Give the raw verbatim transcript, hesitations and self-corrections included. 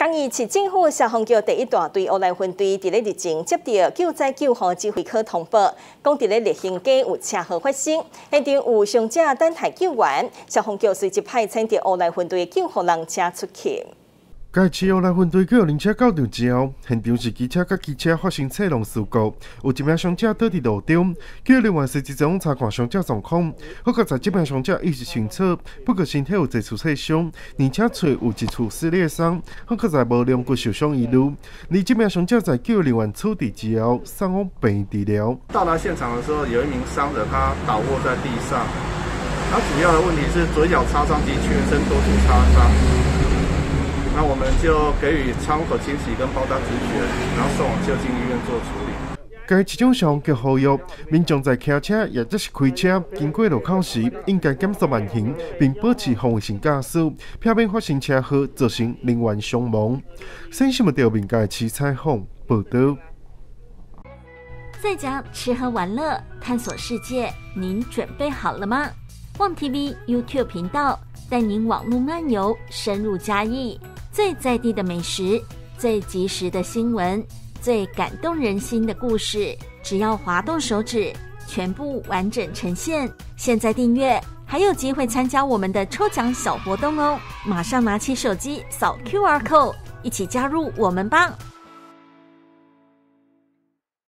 当日市政府消防局第一大队乌来分队伫咧日前接到救灾救护指挥科通报，讲伫咧立兴街有车祸发生，现场有伤者等待救援，消防局随即派遣着乌来分队救护人车出去。 该次乌来分队叫灵车到场之后，现场是机车甲机车发生侧撞事故，有一名伤者倒伫路中，叫另外司机前往查看伤者状况。好在在这名伤者意识清楚，不过身体有几处挫伤，而且嘴有一处撕裂伤，好在无两骨受伤遗留。而这名伤者在救人员处理之后，送往病院治疗。 到达现场的时候，有一名伤者他倒卧在地上，他主要的问题是嘴角擦伤及全身多处擦伤。 那我们就给予伤口清洗跟包扎止血，然后送往就近医院做处理。 该市长消防局呼吁民众在开车或者是开车经过路口时，应该减速慢行，并保持防卫性驾驶，避免发生车祸造成人员伤亡。新新闻调民界齐采访报道。 在家吃喝玩乐，探索世界，您准备好了吗？旺 T V YouTube 频道带您网络漫游，深入嘉义。 最在地的美食，最及时的新闻，最感动人心的故事，只要滑动手指，全部完整呈现。现在订阅，还有机会参加我们的抽奖小活动哦！马上拿起手机扫 Q R code， 一起加入我们吧！